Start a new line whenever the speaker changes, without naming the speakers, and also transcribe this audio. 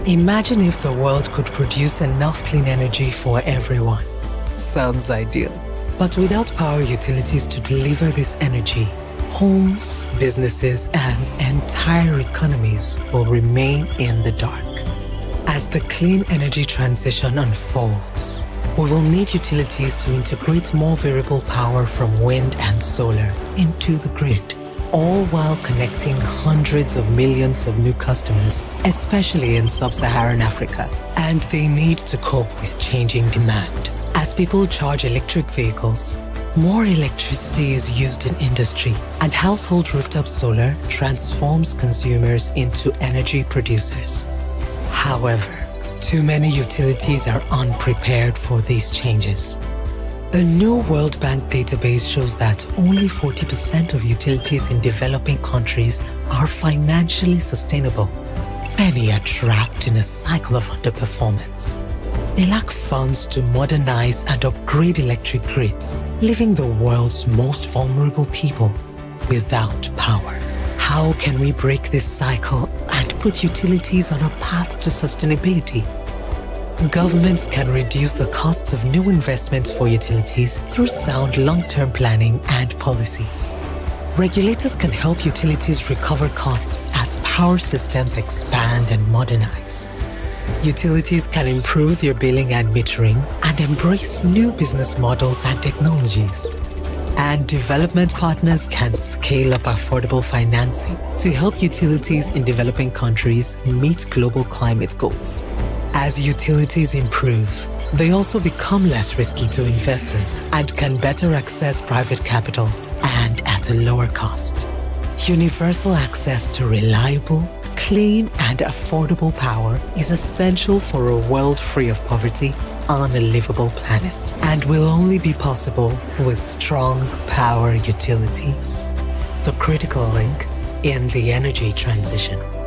Imagine if the world could produce enough clean energy for everyone. Sounds ideal. But without power utilities to deliver this energy, homes, businesses, and entire economies will remain in the dark. As the clean energy transition unfolds, we will need utilities to integrate more variable power from wind and solar into the grid, all while connecting hundreds of millions of new customers, especially in sub-Saharan Africa. And they need to cope with changing demand. As people charge electric vehicles, more electricity is used in industry, and household rooftop solar transforms consumers into energy producers. However, too many utilities are unprepared for these changes. A new World Bank database shows that only 40% of utilities in developing countries are financially sustainable. Many are trapped in a cycle of underperformance. They lack funds to modernize and upgrade electric grids, leaving the world's most vulnerable people without power. How can we break this cycle and put utilities on a path to sustainability? Governments can reduce the costs of new investments for utilities through sound long-term planning and policies. Regulators can help utilities recover costs as power systems expand and modernize. Utilities can improve their billing and metering and embrace new business models and technologies. And development partners can scale up affordable financing to help utilities in developing countries meet global climate goals. As utilities improve, they also become less risky to investors and can better access private capital and at a lower cost. Universal access to reliable, clean and affordable power is essential for a world free of poverty on a livable planet, and will only be possible with strong power utilities. The critical link in the energy transition.